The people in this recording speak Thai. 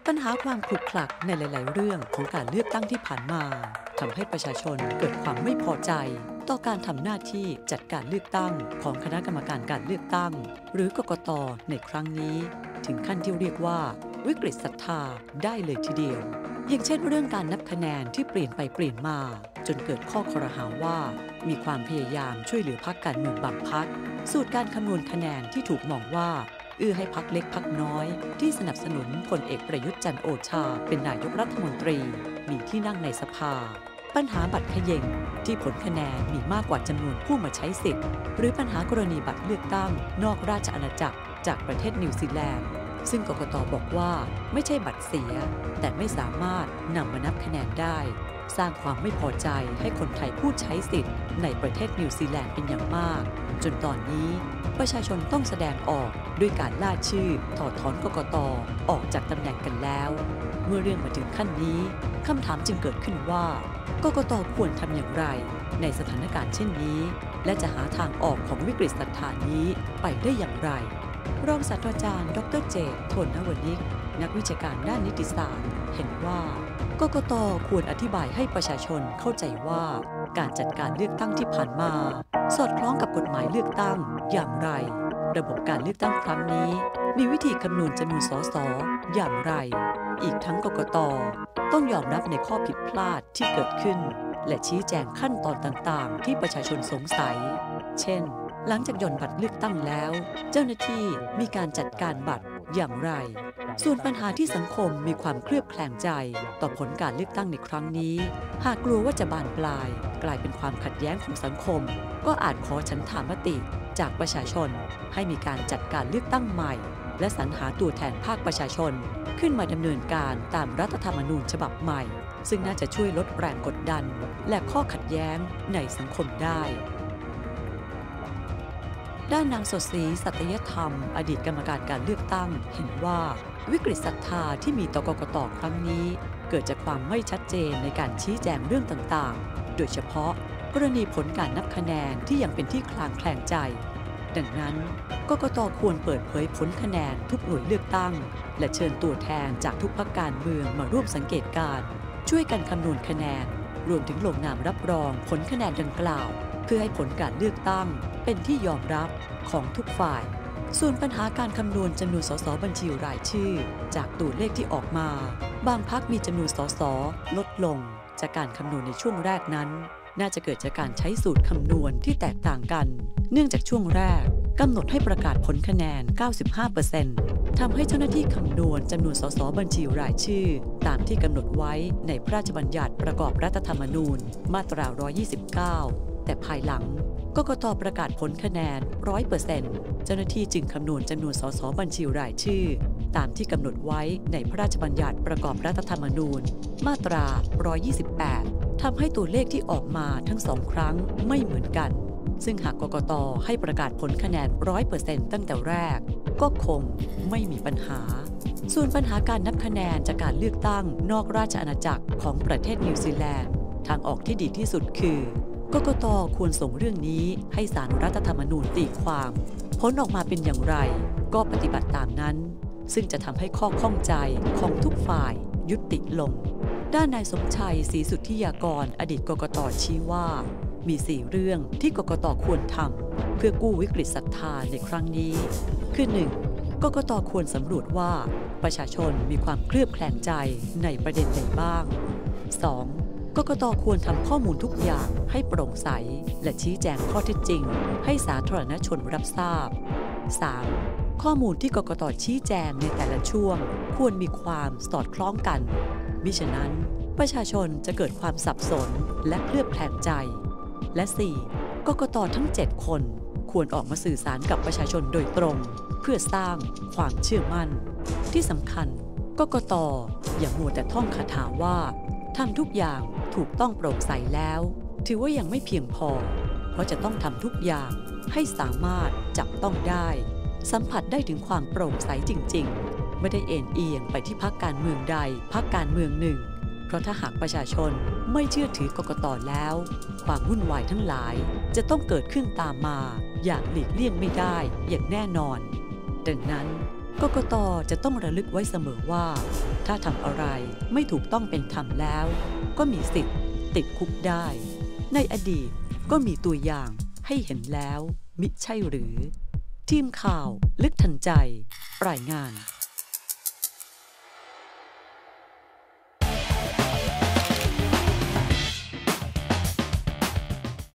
ปัญหาความขลุกขลักในหลายๆเรื่องของการเลือกตั้งที่ผ่านมาทำให้ประชาชนเกิดความไม่พอใจต่อการทำหน้าที่จัดการเลือกตั้งของคณะกรรมการการเลือกตั้งหรือกกต.ในครั้งนี้ถึงขั้นที่เรียกว่าวิกฤตศรัทธาได้เลยทีเดียวอย่างเช่นเรื่องการนับคะแนนที่เปลี่ยนไปเปลี่ยนมาจนเกิดข้อครหาว่ามีความพยายามช่วยเหลือพรรคการเมืองบางพรรคสูตรการคำนวณคะแนนที่ถูกมองว่าให้พรรคเล็กพรรคน้อยที่สนับสนุนพลเอกประยุทธ์จันทร์โอชาเป็นนายกรัฐมนตรีมีที่นั่งในสภาปัญหาบัตรเขย่งที่ผลคะแนนมีมากกว่าจำนวนผู้มาใช้สิทธิ์หรือปัญหากรณีบัตรเลือกตั้งนอกราชอาณาจักรจากประเทศนิวซีแลนด์ซึ่งกกต.บอกว่าไม่ใช่บัตรเสียแต่ไม่สามารถนำมานับคะแนนได้สร้างความไม่พอใจให้คนไทยผู้ใช้สิทธิ์ในประเทศนิวซีแลนด์เป็นอย่างมากจนตอนนี้ประชาชนต้องแสดงออกด้วยการล่าชื่อถอดถอนกกต.ออกจากตำแหน่งกันแล้วเมื่อเรื่องมาถึงขั้นนี้คำถามจึงเกิดขึ้นว่ากกต.ควรทำอย่างไรในสถานการณ์เช่นนี้และจะหาทางออกของวิกฤตศรัทธานี้ไปได้อย่างไรรองศาสตราจารย์ดร.เจต โทนนวนิกนักวิชาการด้านนิติศาสตร์เห็นว่ากกต.ควรอธิบายให้ประชาชนเข้าใจว่าการจัดการเลือกตั้งที่ผ่านมาสอดคล้องกับกฎหมายเลือกตั้งอย่างไรระบบการเลือกตั้งครั้งนี้มีวิธีคำนวณจำนวนส.ส.อย่างไรอีกทั้งกกต.ต้องยอมรับในข้อผิดพลาดที่เกิดขึ้นและชี้แจงขั้นตอนต่างๆที่ประชาชนสงสัยเช่นหลังจากหย่อนบัตรเลือกตั้งแล้วเจ้าหน้าที่มีการจัดการบัตรอย่างไรส่วนปัญหาที่สังคมมีความเคลือบแคลงใจต่อผลการเลือกตั้งในครั้งนี้หากกลัวว่าจะบานปลายกลายเป็นความขัดแย้งของสังคมก็อาจขอฉันทามติจากประชาชนให้มีการจัดการเลือกตั้งใหม่และสรรหาตัวแทนภาคประชาชนขึ้นมาดำเนินการตามรัฐธรรมนูญฉบับใหม่ซึ่งน่าจะช่วยลดแรงกดดันและข้อขัดแย้งในสังคมได้ด้านนางสดศรีสัตยธรรมอดีตกรรมการการเลือกตั้งเห็นว่าวิกฤตศรัทธาที่มีต่อกกต.ครั้งนี้เกิดจากความไม่ชัดเจนในการชี้แจงเรื่องต่างๆโดยเฉพาะกรณีผลการนับคะแนนที่ยังเป็นที่คลางแคลงใจดังนั้นกกต.ควรเปิดเผยผลคะแนนทุกหน่วยเลือกตั้งและเชิญตัวแทนจากทุกพรรคการเมืองมาร่วมสังเกตการณ์ช่วยกันคำนวณคะแนนรวมถึงลงนามรับรองผลคะแนนดังกล่าวเพื่อให้ผลการเลือกตั้งเป็นที่ยอมรับของทุกฝ่ายส่วนปัญหาการคำนวณจำนวนส.ส.บัญชีรายชื่อจากตัวเลขที่ออกมาบางพรรคมีจำนวนส.ส.ลดลงจากการคำนวณในช่วงแรกนั้นน่าจะเกิดจากการใช้สูตรคำนวณที่แตกต่างกันเนื่องจากช่วงแรกกำหนดให้ประกาศผลคะแนน 95% ทำให้เจ้าหน้าที่คำนวณจำนวนส.ส.บัญชีรายชื่อตามที่กำหนดไว้ในพระราชบัญญัติประกอบรัฐธรรมนูญมาตรา 129 แต่ภายหลังกกต.ประกาศผลคะแนน 100% เจ้าหน้าที่จึงคำนวณจำนวนส.ส.บัญชีรายชื่อตามที่กำหนดไว้ในพระราชบัญญัติประกอบรัฐธรรมนูญมาตรา 128 ทำให้ตัวเลขที่ออกมาทั้งสองครั้งไม่เหมือนกันซึ่งหากกกต.ให้ประกาศผลคะแนน 100% ตั้งแต่แรกก็คงไม่มีปัญหาส่วนปัญหาการนับคะแนนจากการเลือกตั้งนอกราชอาณาจักรของประเทศนิวซีแลนด์ทางออกที่ดีที่สุดคือกกต.ควรส่งเรื่องนี้ให้ศาลรัฐธรรมนูญตีความผลออกมาเป็นอย่างไรก็ปฏิบัติตามนั้นซึ่งจะทำให้ข้อข้องใจของทุกฝ่ายยุติลงด้านนายสมชัยศรีสุทธิยากรอดีตกกต.ชี้ว่ามี4เรื่องที่กกต.ควรทำเพื่อกู้วิกฤตศรัทธาในครั้งนี้คือ 1. กกต.ควรสำรวจว่าประชาชนมีความเคลือบแคลงใจในประเด็นใดบ้าง 2. กกต.ควรทำข้อมูลทุกอย่างให้โปร่งใสและชี้แจงข้อเท็จจริงให้สาธารณชนรับทราบ 3. ข้อมูลที่กกต.ชี้แจงในแต่ละช่วงควรมีความสอดคล้องกันมิฉะนั้นประชาชนจะเกิดความสับสนและเคลือบแคลงใจและ 4. กกต.ทั้ง 7 คนควรออกมาสื่อสารกับประชาชนโดยตรงเพื่อสร้างความเชื่อมั่นที่สำคัญกกต.อย่ามัวแต่ท่องคาถาว่าทำทุกอย่างถูกต้องโปร่งใสแล้วถือว่ายังไม่เพียงพอเพราะจะต้องทำทุกอย่างให้สามารถจับต้องได้สัมผัสได้ถึงความโปร่งใสจริงๆไม่ได้เอ็นเอียงไปที่พรรคการเมืองใดพรรคการเมืองหนึ่งเพราะถ้าหากประชาชนไม่เชื่อถือกกต.แล้วความวุ่นวายทั้งหลายจะต้องเกิดขึ้นตามมาอย่างหลีกเลี่ยงไม่ได้อย่างแน่นอนดังนั้นกกต.จะต้องระลึกไว้เสมอว่าถ้าทำอะไรไม่ถูกต้องเป็นธรรมแล้วก็มีสิทธิ์ติดคุกได้ในอดีตก็มีตัวอย่างให้เห็นแล้วมิใช่หรือทีมข่าวลึกทันใจรายงาน